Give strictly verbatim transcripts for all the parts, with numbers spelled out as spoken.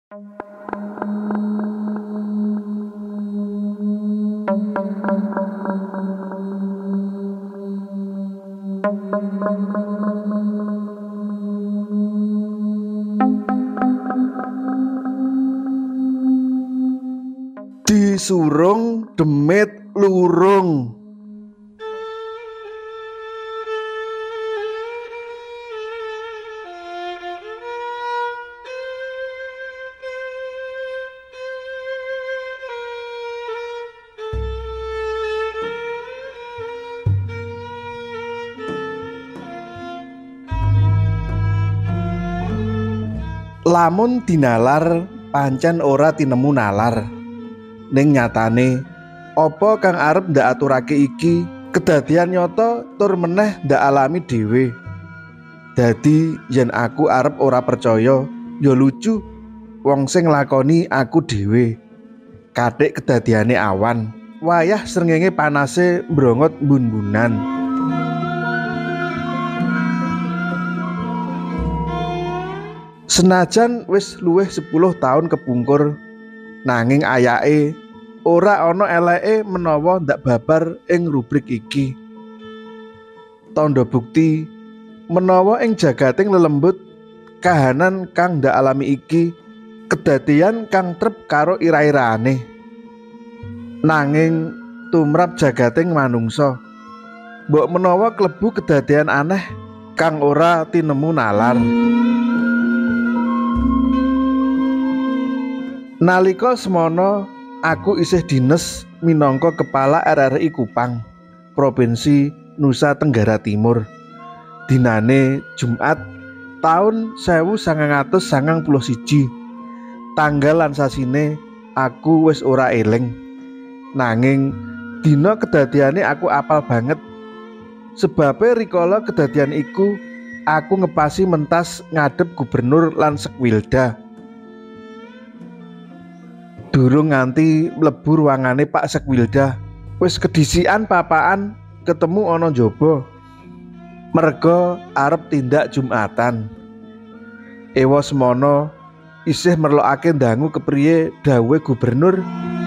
Disurung demit lurung. Lamun dinalar pancen ora tinemu nalar. Ning nyatane apa kang arep ndak aturake iki kedadian nyata tur meneh ndak alami dhewe. Dadi yen aku arep ora percaya ya lucu wong sing nglakoni aku dhewe. Kathik kedadiane awan, wayah srengenge panase mbrongot mbun-mbunan. Senajan wis luwih sepuluh tahun kepungkur, nanging ayake ora ana eleke menawa ndak babar ing rubrik iki. Tandha bukti menawa ing jagating lelembut kahanan kang ndak alami iki kedadian kang trep karo ira-irane. Nanging tumrap jagating manungsa, mbok menawa klebu kedadian aneh kang ora tinemu nalar. Nalika semono aku isih dines minangka kepala R R I Kupang, Provinsi Nusa Tenggara Timur. Dinane Jumat taun sewu sangang atus sangang puluh siji. Tanggal lan sasine aku wis ora eling. Nanging dina kedadiane aku apal banget. Sebabe rikala kedadian iku aku ngepasi mentas ngadep gubernur lan Sekwilda. Durung nganti mlebu ruangane Pak Sekwilda, wis kedisikan papaan ketemu ana njaba. Merga arep tindak Jumatan. Ewa semono isih merlokake ndangu kepriye dawuhe gubernur.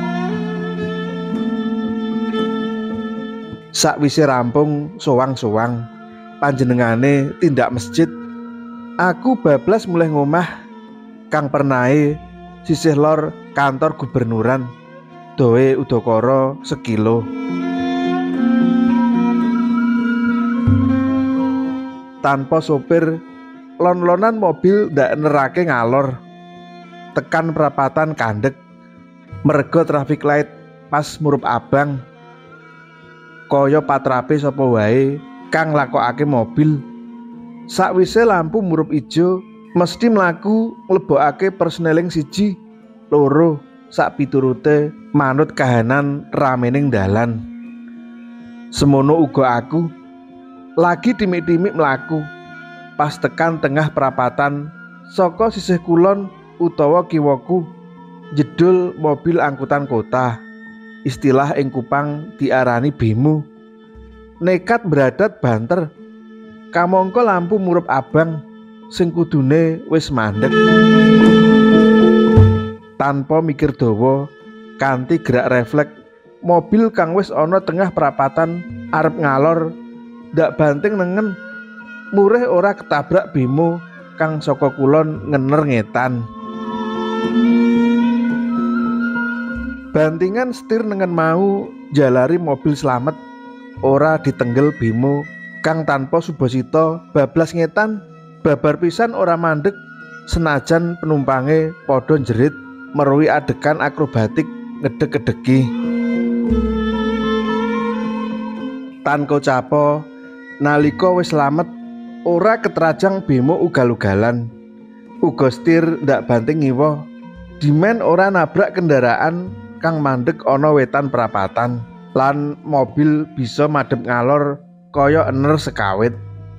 Sakwise rampung sowang-sowang panjenengane tindak masjid, aku bablas mulih ngomah kang pernahe sisih lor kantor gubernuran, doe udakara sekilo. Tanpa sopir, lon-lonan mobil ndak nerake ngalor. Tekan perapatan kandhek, merga traffic light pas murup abang. Kaya patrape sapa wae kang lakokake mobil. Sakwise lampu murup ijo, mesti mlaku nglebokake persneling siji, loro, sak piturute manut kahanan ramening dalan. Semono uga aku, lagi timik-timik mlaku. Pas tekan tengah perapatan, saka sisih kulon utawa kiwaku jedul mobil angkutan kota. Istilah ing Kupang diarani bemo. Nekat beradat banter, kamangka lampu murup abang sing kudune wis mandeg. Tanpa mikir dawa, kanthi gerak refleks, mobil kang wis ana tengah perapatan arep ngalor ndak banting nengen, murih ora ketabrak bemo kang saka kulon ngener ngetan. Bantingan setir nengen mau jalari mobil slamet, ora ditenggel bemo kang tanpa subasita bablas ngetan. Babar pisan ora mandeg senajan penumpange padha njerit meruhi adegan akrobatik ngedeg-edegi. Tan kocapo nalika wis slamet ora ketrajang bemo ugal-ugalan. Uga setir ndak banting ngiwa, dimen ora nabrak kendaraan kang mandeg ana wetan perapatan, lan mobil bisa madhep ngalor kaya ener sekawit.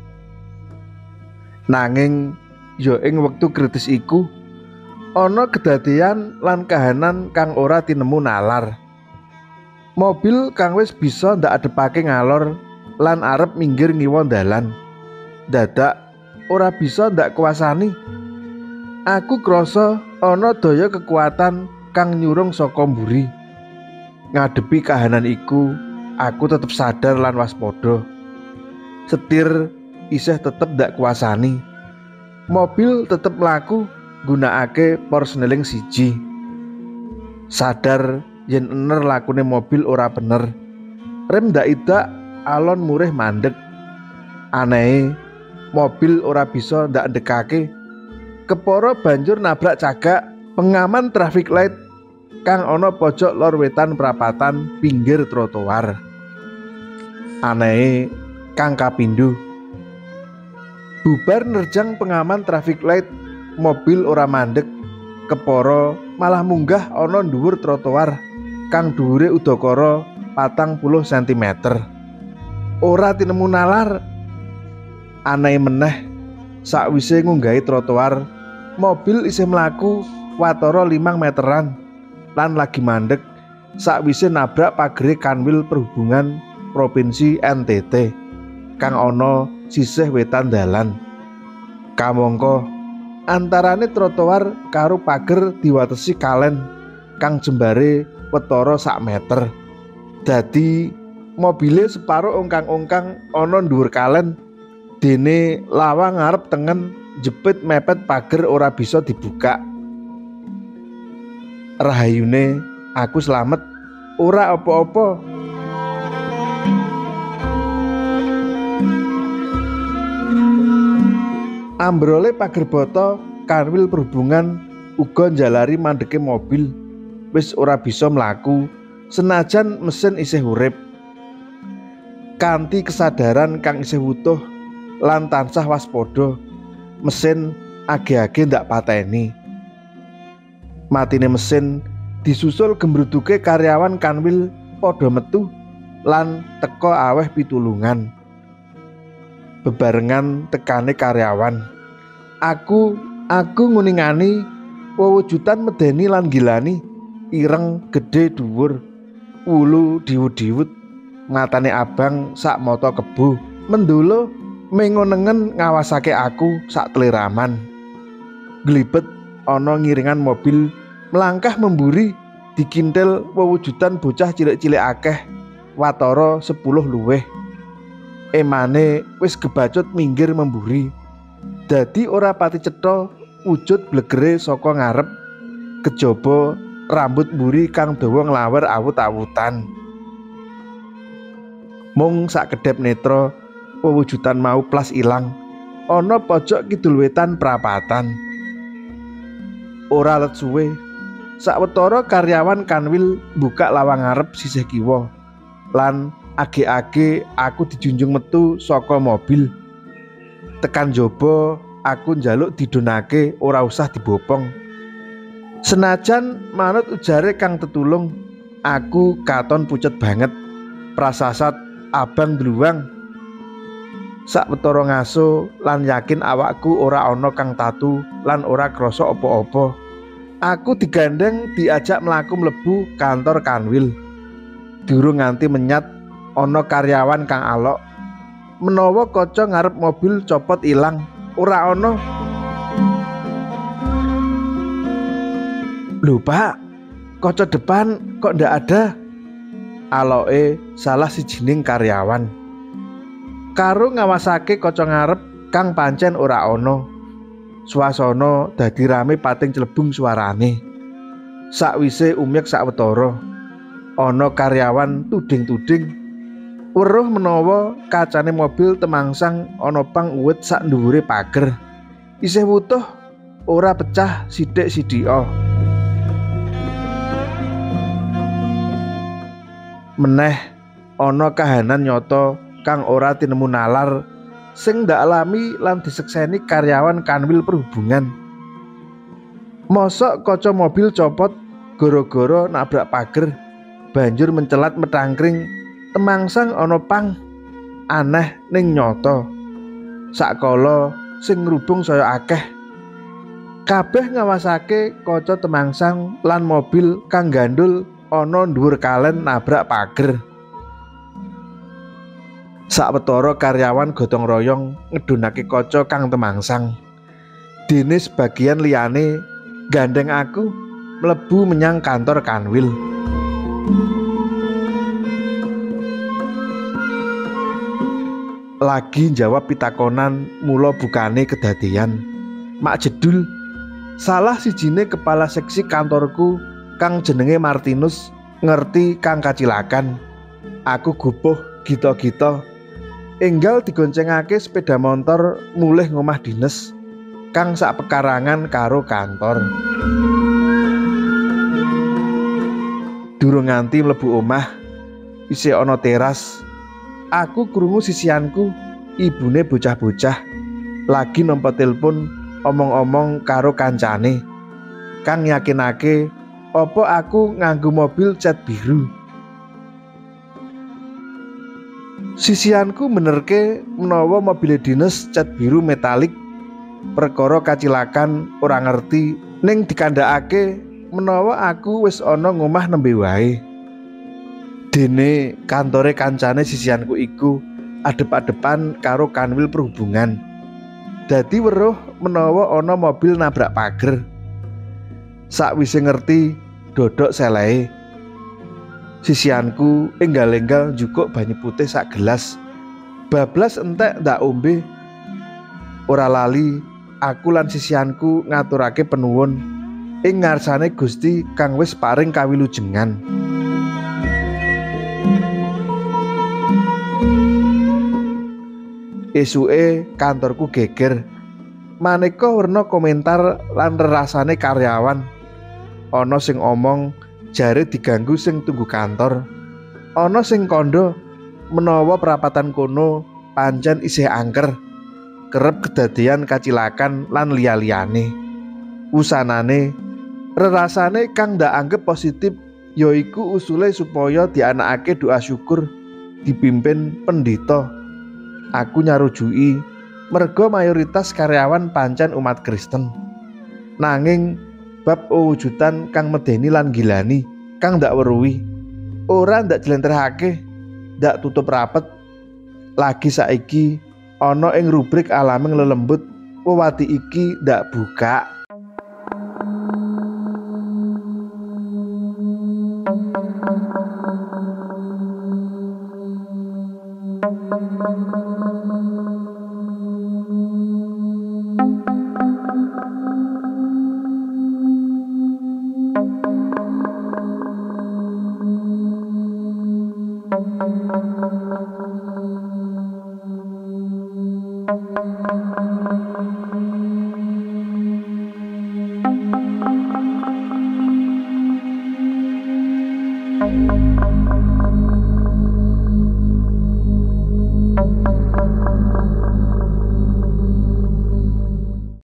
Nanging ya ing wektu kritis iku ana kedadian lan kahanan kang ora tinemu nalar. Mobil kang wis bisa ndak adepake ngalor lan arep minggir ngiwa dalan, dadak ora bisa ndak kuasani. Aku krasa ana daya kekuatan kang nyurung saka mburi. Ngadepi kahanan iku, aku tetep sadar lan waspada. Setir isih tetep ndak kuasani. Mobil tetep mlaku nggunakake porsneling siji. Sadar yen ener lakune mobil ora bener. Rem ndak idak, alon murih mandeg. Anehe, mobil ora bisa ndak ndekake. Kepara banjur nabrak cagak pengaman traffic light kang ana pojok lor wetan prapatan pinggir trotoar. Anehe kang kapindho, bubar nerjang pengaman traffic light, mobil ora mandeg. Kepara malah munggah ana dhuwur trotoar kang dhuwure udakara patang puluh sentimeter. Ora tinemu nalar. Anehe meneh, sakwise ngunggahi trotoar, mobil isih mlaku watara limang meteran lan lagi mandeg sakwise nabrak pagere Kanwil Perhubungan Provinsi N T T kang ana sisih wetan dalan. Kamangka antarane trotoar karo pager diwatesi kalen kang jembare watara sak meter. Dadi mobile separo ongkang-ongkang ana dhuwur kalen, dene lawang ngarep tengen jepit mepet pager ora bisa dibuka. Rahayune aku slamet, ora apa-apa. Ambrole pager bata Kanwil Perhubungan uga njalari mandeke mobil wis ora bisa mlaku senajan mesin isih urip. Kanthi kesadaran kang isih wutuh lan tansah waspada, mesin age-age ndak pateni. Matine mesin disusul gembruduke karyawan Kanwil padha metu lan teka aweh pitulungan. Bebarengan tekane karyawan, aku aku nguningani wewujudan medeni lan gilani, ireng gedhe dhuwur, wulu diwud-diwud, matane abang sak mata kebo, mendolo mengonengen ngawasake aku sak tleraman. Glibet ana ngiringan mobil melangkah memburi, dikintil wewujudan bocah cilik-cilik akeh, watara sepuluh luwih. Emane wis kebacut minggir memburi. Dadi ora pati cetha wujud blegere saka ngarep, kejaba rambut mburi kang dawa nglawer awut-awutan. Mung sakedhep netra wewujudan mau plas ilang ana pojok kidul wetan prapatan. Ora let suwe, sawetara karyawan Kanwil buka lawang ngarep sisih kiwa lan age-age aku dijunjung metu saka mobil. Tekan jaba aku njaluk didonake ora usah dibopong. Senajan manut ujare kang tetulung, aku katon pucet banget, prasasat abang dluwang. Sawetara ngaso lan yakin awakku ora ana kang tatu lan ora krasa apa-apa. Aku digandeng diajak mlaku mlebu kantor Kanwil. Durung nganti menyat ana karyawan kang alok. Menawa kaca ngarep mobil copot ilang, ora ana. Lho Pak, kaca depan kok ndak ada? Aloke salah sijining karyawan. Karo ngawasake kaca ngarep kang pancen ora ana. Swasana dadi rame pating clebung suarane. Sakwise umyek sawetara, ana karyawan tuding-tuding weruh menawa kacane mobil temangsang ana pang uwit sak dhuwure pager. Isih wutuh ora pecah sithik-sithika. Meneh ana kahanan nyata kang ora tinemu nalar sing ndak alami lan disekseni karyawan Kanwil Perhubungan. Mosok kaca mobil copot gara-gara nabrak pager, banjur mencelat metangkring temangsang ana pang. Aneh ning nyata. Sakala sing ngrubung saya akeh. Kabeh ngawasake kaca temangsang lan mobil kang gandul ana dhuwur kalen nabrak pager. Sawetara karyawan gotong royong ngedunake kaca kang temangsang. Dene sebagian liyane gandeng aku mlebu menyang kantor Kanwil. Lagi jawab pitakonan mula bukane kedadean. Mak jedul, salah sijine kepala seksi kantorku kang jenenge Martinus ngerti kang kacilakan. Aku gupuh gito-gito enggal digoncengake sepeda motor mulih ngomah dinas kang sak pekarangan karo kantor. Durung nganti mlebu omah isih ana teras. Aku krungu sisianku ibune bocah-bocah lagi nampa telepon omong-omong karo kancane kang yakinake apa aku nganggo mobil cat biru. Sisianku menerke menawa mobil dinas cat biru metalik perkara kacilakan ora ngerti ning dikandhakake menawa aku wis ana ngomah nembe wae. Dene kantore kancane sisianku iku adep-adepan karo Kanwil Perhubungan. Dadi weruh menawa ana mobil nabrak pager. Sakwise ngerti dodok selehe. Sisianku enggal-enggal njukuk banyu putih sak gelas. Bablas entek ndak ombe. Ora lali aku lan sisianku ngaturake penuwun ing ngarsane Gusti kang wis paring kawilujengan. Esuke kantorku geger. Maneka werna komentar lan rerasane karyawan. Ana sing omong jare diganggu sing tunggu kantor. Ana sing kandha menawa perapatan kono pancen isih angker, kerep kedadean kacilakan lan liya-liyane. Usanane rerasane kang ndak anggap positif yaiku usule supaya dianakake doa syukur dipimpin pendeta. Aku nyarujuki merga mayoritas karyawan pancen umat Kristen. Nanging bab wujudan kang medeni lan gilani kang ndak weruhi ora ndak jlentrehake, ndak tutup rapet. Lagi saiki ana ing rubrik Alaming Lelembut wewati iki ndak buka.